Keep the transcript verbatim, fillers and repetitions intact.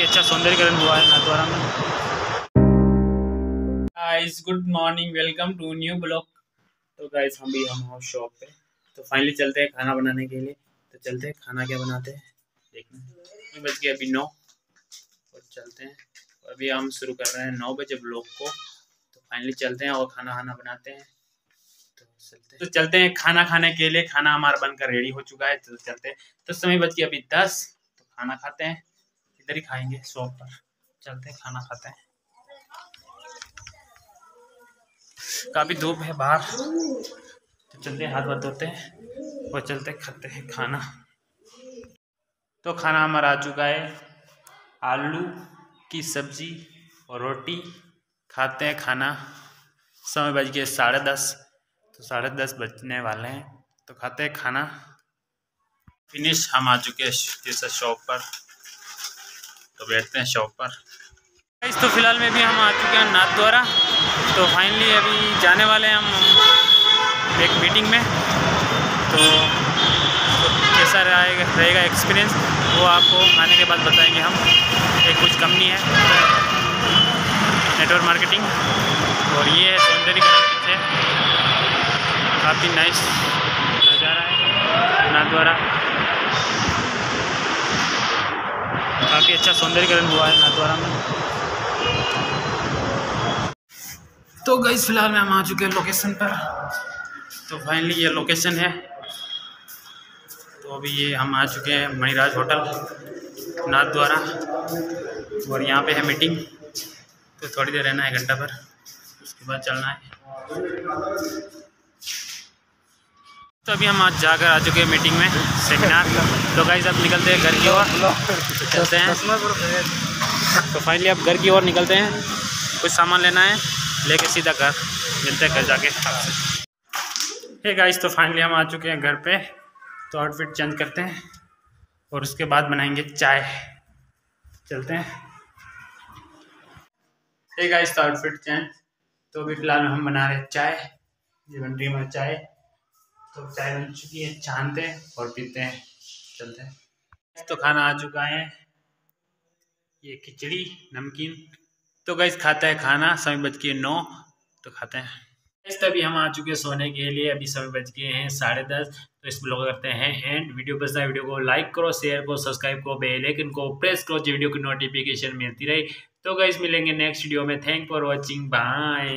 अच्छा सौंदर्यकरण हुआ है नाथद्वारा में। Guys good morning, welcome to new blog. तो गाइस हम भी हम हो शॉप पे, तो फाइनली चलते हैं खाना बनाने के लिए। तो चलते हैं खाना क्या बनाते हैं देखने। बज गए अभी नौ और चलते हैं। अभी हम शुरू कर रहे हैं नौ बजे ब्लॉग को। तो फाइनली चलते हैं और खाना खाना बनाते हैं। तो चलते हैं तो चलते हैं खाना खाने के लिए। खाना हमारा बनकर रेडी हो चुका है, तो चलते हैं। तो समय बज गया अभी दस। तो खाना खाते हैं, इधर ही खाएंगे शॉप पर। चलते हैं खाना खाते हैं। काफ़ी धूप है बाहर, तो चलते हैं हाथ वाथ धोते हैं और चलते खाते हैं खाना। तो खाना हमारा आ चुका है, आलू की सब्जी और रोटी। खाते हैं खाना। समय बज गए साढ़े दस, तो साढ़े दस बजने वाले हैं। तो खाते हैं खाना। फिनिश हम आ चुके हैं जैसे शॉप पर, तो बैठते हैं शॉप पर। इस तो फिलहाल में भी हम आ चुके हैं नाथद्वारा। तो फाइनली अभी जाने वाले हैं हम एक मीटिंग में। तो, तो कैसा रहेगा रहेगा एक्सपीरियंस, वो आपको आने के बाद बताएंगे हम। एक कुछ कंपनी है नेटवर्क मार्केटिंग, और ये है सौंदर्यकरण पीछे। काफ़ी नाइस नज़ारा है नाथद्वारा। काफ़ी अच्छा सौंदर्यकरण हुआ है नाथद्वारा में। तो गाइस फिलहाल में हम आ चुके हैं लोकेशन पर। तो फाइनली ये लोकेशन है। तो अभी ये हम आ चुके हैं मणिराज होटल नाथद्वारा, और यहाँ पे है मीटिंग। तो थोड़ी देर रहना है, घंटा भर, उसके बाद चलना है। तो अभी हम आज जाकर आ चुके हैं मीटिंग में, सेमिनार। तो गाइस अब निकलते हैं घर की ओर, तो चलते हैं। तो फाइनली अब घर की ओर निकलते हैं, कुछ सामान लेना है, लेके सीधा घर मिलते हैं घर जाके आपसे। हे गाइस, तो फाइनली हम आ चुके हैं घर पे। तो आउटफिट चेंज करते हैं और उसके बाद बनाएंगे चाय। चलते हैं। हे गाइस, तो आउटफिट चेंज। तो अभी फिलहाल में हम बना रहे हैं चाय। ये बन रही है चाय। तो चाय बन चुकी है, छानते हैं और पीते हैं। चलते हैं। तो खाना आ चुका है, ये खिचड़ी नमकीन। तो गाइस खाते हैं खाना। समय बज के नौ, तो खाते हैं। इस तभी हम आ चुके हैं सोने के लिए। अभी समय बज गए हैं साढ़े दस। तो इस ब्लॉग करते हैं एंड। वीडियो पसंद है, वीडियो को लाइक करो, शेयर करो, सब्सक्राइब करो, बेल आइकन को प्रेस करो, वीडियो की नोटिफिकेशन मिलती रहे। तो गाइस मिलेंगे नेक्स्ट वीडियो में। Thank for watching, bye.